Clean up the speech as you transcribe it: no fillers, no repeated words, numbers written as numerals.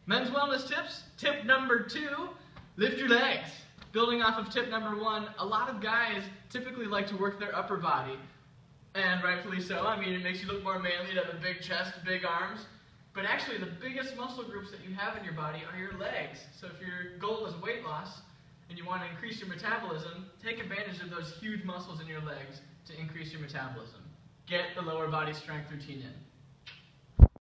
Men's wellness tips. Tip number 2, lift your legs. Building off of tip number 1, a lot of guys typically like to work their upper body, and rightfully so. I mean, it makes you look more manly to have a big chest, big arms, but actually the biggest muscle groups that you have in your body are your legs. So if your goal is weight loss and you want to increase your metabolism, take advantage of those huge muscles in your legs to increase your metabolism. Get the lower body strength routine in.